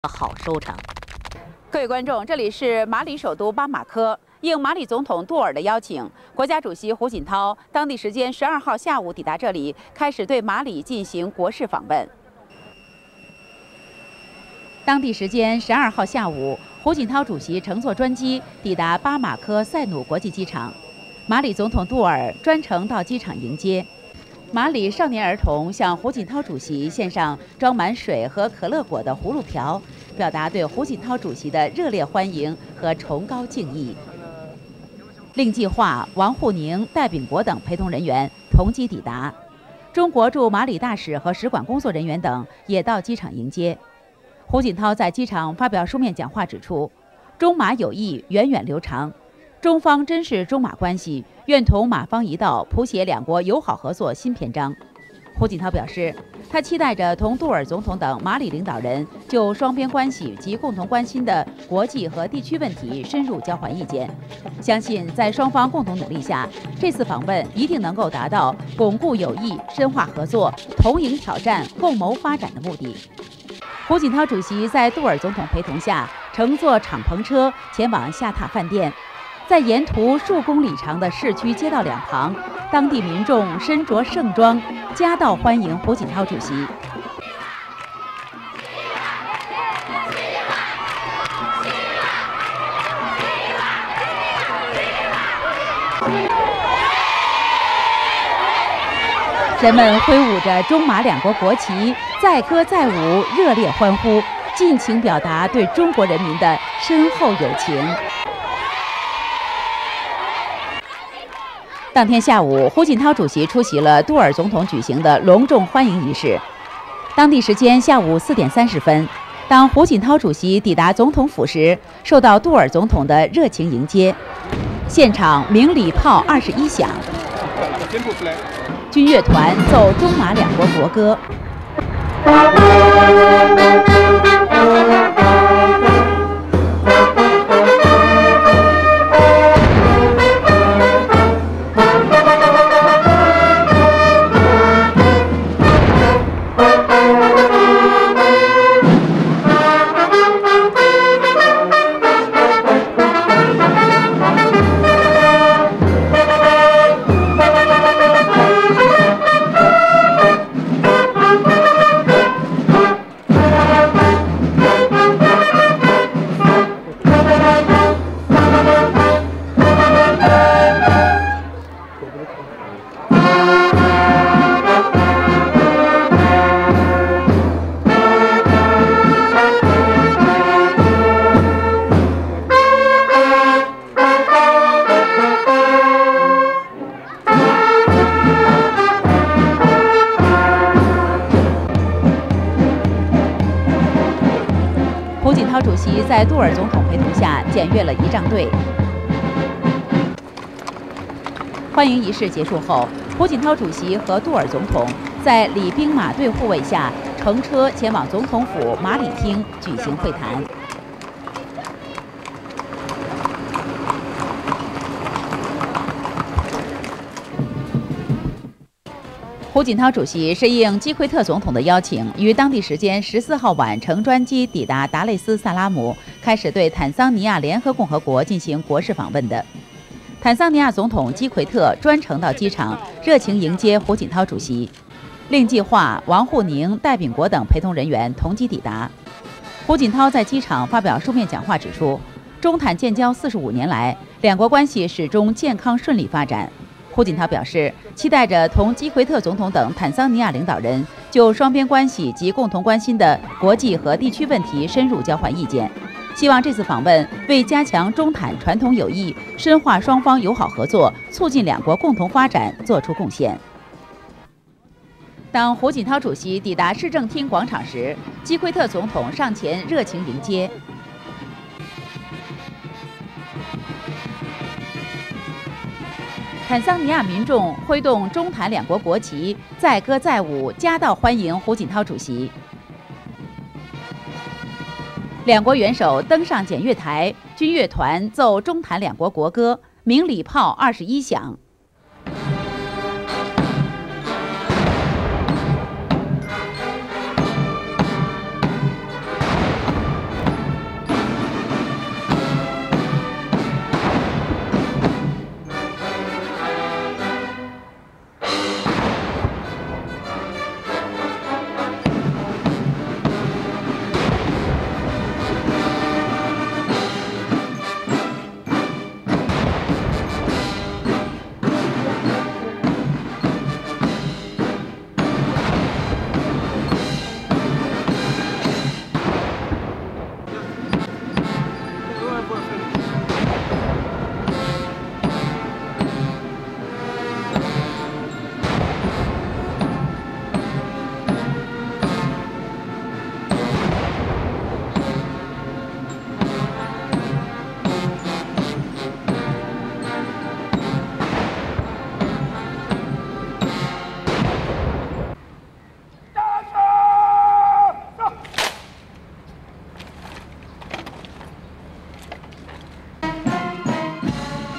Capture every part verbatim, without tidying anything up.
好收场。各位观众，这里是马里首都巴马科。应马里总统杜尔的邀请，国家主席胡锦涛当地时间十二号下午抵达这里，开始对马里进行国事访问。当地时间十二号下午，胡锦涛主席乘坐专机抵达巴马科塞努国际机场，马里总统杜尔专程到机场迎接。 马里少年儿童向胡锦涛主席献上装满水和可乐果的葫芦瓢，表达对胡锦涛主席的热烈欢迎和崇高敬意。令计划、王沪宁、戴秉国等陪同人员同机抵达，中国驻马里大使和使馆工作人员等也到机场迎接。胡锦涛在机场发表书面讲话，指出中马友谊源远流长。 中方珍视中马关系，愿同马方一道谱写两国友好合作新篇章。胡锦涛表示，他期待着同杜尔总统等马里领导人就双边关系及共同关心的国际和地区问题深入交换意见，相信在双方共同努力下，这次访问一定能够达到巩固友谊、深化合作、同迎挑战、共谋发展的目的。胡锦涛主席在杜尔总统陪同下，乘坐敞篷车前往下榻饭店。 在沿途数公里长的市区街道两旁，当地民众身着盛装，夹道欢迎胡锦涛主席。人们挥舞着中马两国国旗，载歌载舞，热烈欢呼，尽情表达对中国人民的深厚友情。 当天下午，胡锦涛主席出席了杜尔总统举行的隆重欢迎仪式。当地时间下午四点三十分，当胡锦涛主席抵达总统府时，受到杜尔总统的热情迎接。现场鸣礼炮二十一响，军乐团奏中马两国国歌。 胡锦涛主席在杜尔总统陪同下检阅了仪仗队。欢迎仪式结束后，胡锦涛主席和杜尔总统在礼兵马队护卫下乘车前往总统府马里厅举行会谈。胡锦涛主席是应基奎特总统的邀请，于当地时间十四号晚乘专机抵达达累斯萨拉姆，开始对坦桑尼亚联合共和国进行国事访问的。坦桑尼亚总统基奎特专程到机场，热情迎接胡锦涛主席。令计划、王沪宁、戴秉国等陪同人员同机抵达。胡锦涛在机场发表书面讲话，指出，中坦建交四十五年来，两国关系始终健康顺利发展。 胡锦涛表示，期待着同基奎特总统等坦桑尼亚领导人就双边关系及共同关心的国际和地区问题深入交换意见，希望这次访问为加强中坦传统友谊、深化双方友好合作、促进两国共同发展做出贡献。当胡锦涛主席抵达市政厅广场时，基奎特总统上前热情迎接。 坦桑尼亚民众挥动中坦两国国旗，载歌载舞，夹道欢迎胡锦涛主席。两国元首登上检阅台，军乐团奏中坦两国国歌，鸣礼炮二十一响。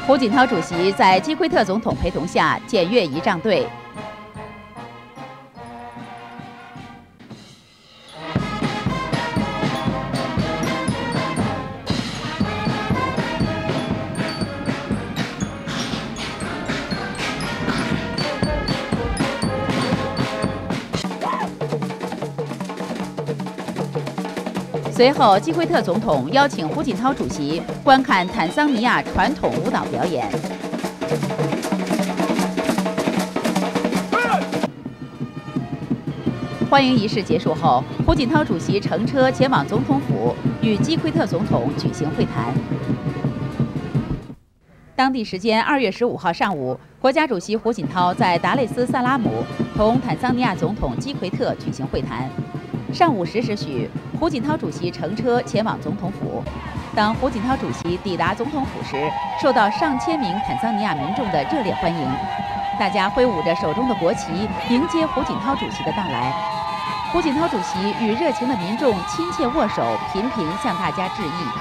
胡锦涛主席在基奎特总统陪同下检阅仪仗队。随后，基奎特总统邀请胡锦涛主席观看坦桑尼亚传统舞蹈表演。欢迎仪式结束后，胡锦涛主席乘车前往总统府，与基奎特总统举行会谈。当地时间二月十五号上午，国家主席胡锦涛在达累斯萨拉姆同坦桑尼亚总统基奎特举行会谈。上午十时许，胡锦涛主席乘车前往总统府。当胡锦涛主席抵达总统府时，受到上千名坦桑尼亚民众的热烈欢迎，大家挥舞着手中的国旗迎接胡锦涛主席的到来。胡锦涛主席与热情的民众亲切握手，频频向大家致意。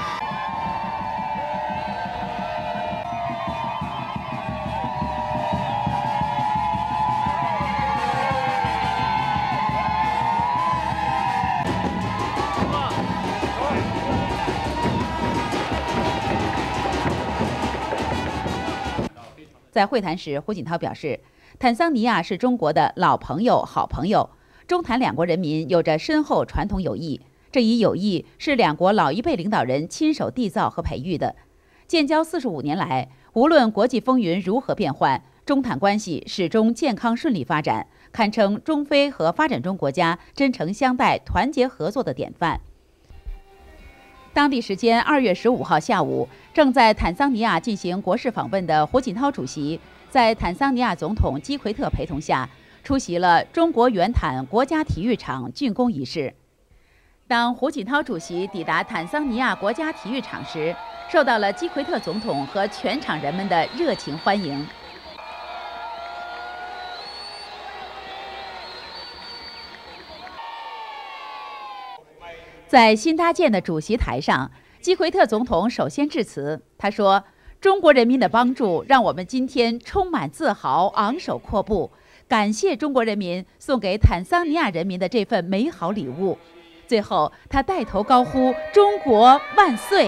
在会谈时，胡锦涛表示，坦桑尼亚是中国的老朋友、好朋友，中坦两国人民有着深厚传统友谊。这一友谊是两国老一辈领导人亲手缔造和培育的。建交四十五年来，无论国际风云如何变幻，中坦关系始终健康顺利发展，堪称中非和发展中国家真诚相待、团结合作的典范。当地时间二月十五号下午，正在坦桑尼亚进行国事访问的胡锦涛主席，在坦桑尼亚总统基奎特陪同下，出席了中国原坦国家体育场竣工仪式。当胡锦涛主席抵达坦桑尼亚国家体育场时，受到了基奎特总统和全场人们的热情欢迎。在新搭建的主席台上，基奎特总统首先致辞。他说：“中国人民的帮助让我们今天充满自豪，昂首阔步。感谢中国人民送给坦桑尼亚人民的这份美好礼物。”最后，他带头高呼“中国万岁”。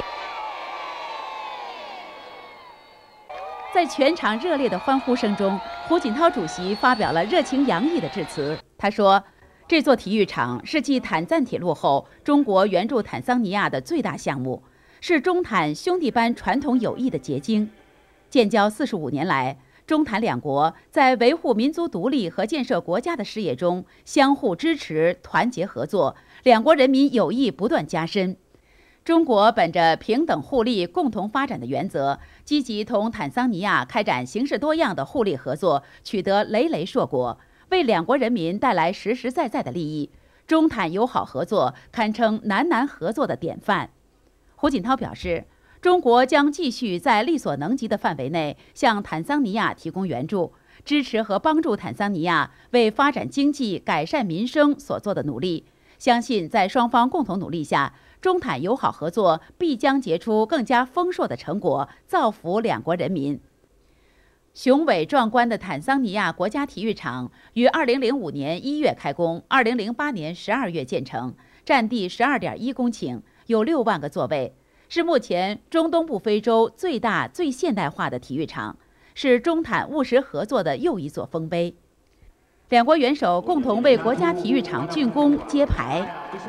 在全场热烈的欢呼声中，胡锦涛主席发表了热情洋溢的致辞。他说：“这座体育场是继坦赞铁路后，中国援助坦桑尼亚的最大项目，是中坦兄弟般传统友谊的结晶。建交四十五年来，中坦两国在维护民族独立和建设国家的事业中相互支持、团结合作，两国人民友谊不断加深。中国本着平等互利、共同发展的原则，积极同坦桑尼亚开展形式多样的互利合作，取得累累硕果，为两国人民带来实实在在的利益。中坦友好合作堪称南南合作的典范。”胡锦涛表示，中国将继续在力所能及的范围内向坦桑尼亚提供援助，支持和帮助坦桑尼亚为发展经济、改善民生所做的努力。相信在双方共同努力下，中坦友好合作必将结出更加丰硕的成果，造福两国人民。雄伟壮观的坦桑尼亚国家体育场于二零零五年一月开工，二零零八年十二月建成，占地十二点一公顷，有六万个座位，是目前中东部非洲最大、最现代化的体育场，是中坦务实合作的又一座丰碑。两国元首共同为国家体育场竣工揭牌。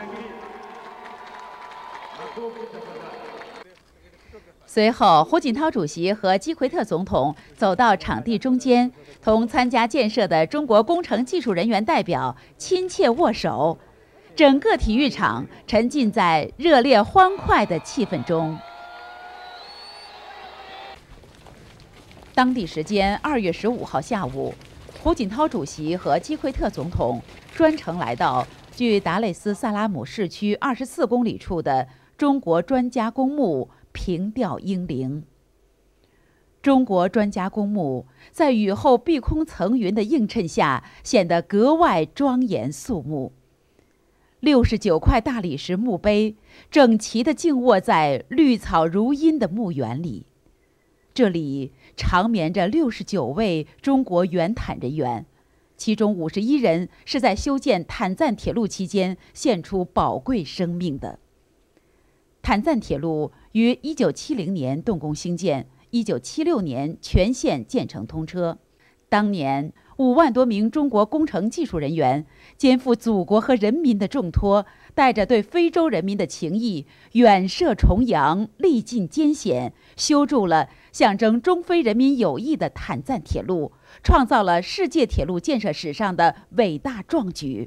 随后，胡锦涛主席和基奎特总统走到场地中间，同参加建设的中国工程技术人员代表亲切握手，整个体育场沉浸在热烈欢快的气氛中。当地时间二月十五号下午，胡锦涛主席和基奎特总统专程来到距达累斯萨拉姆市区二十四公里处的中国专家公墓凭吊英灵。中国专家公墓在雨后碧空层云的映衬下，显得格外庄严肃穆。六十九块大理石墓碑整齐地静卧在绿草如茵的墓园里。 这里长眠着六十九位中国原坦人员，其中五十一人是在修建坦赞铁路期间献出宝贵生命的。坦赞铁路于一九七零年动工兴建，一九七六年全线建成通车。当年五万多名中国工程技术人员肩负祖国和人民的重托，带着对非洲人民的情谊，远涉重洋，历尽艰险，修筑了象征中非人民友谊的坦赞铁路，创造了世界铁路建设史上的伟大壮举。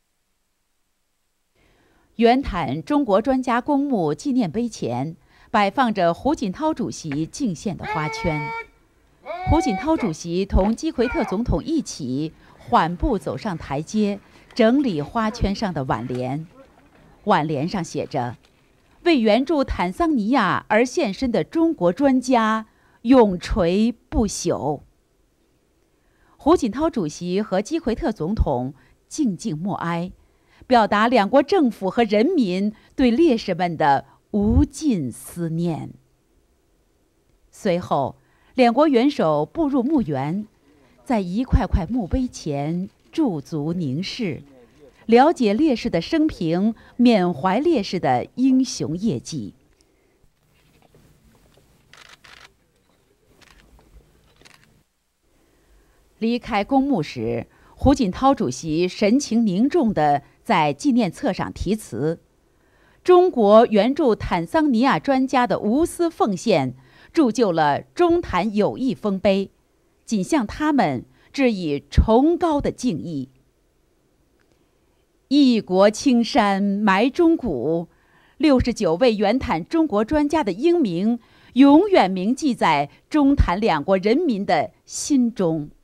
原坦中国专家公墓纪念碑前摆放着胡锦涛主席敬献的花圈。胡锦涛主席同基奎特总统一起缓步走上台阶，整理花圈上的挽联。挽联上写着：“为援助坦桑尼亚而献身的中国专家，永垂不朽。”胡锦涛主席和基奎特总统静静默哀，表达两国政府和人民对烈士们的无尽思念。随后，两国元首步入墓园，在一块块墓碑前驻足凝视，了解烈士的生平，缅怀烈士的英雄业绩。离开公墓时，胡锦涛主席神情凝重地在纪念册上题词：“中国援助坦桑尼亚专家的无私奉献，铸就了中坦友谊丰碑，仅向他们致以崇高的敬意。一国青山埋忠骨，六十九位原坦中国专家的英名永远铭记在中坦两国人民的心中。”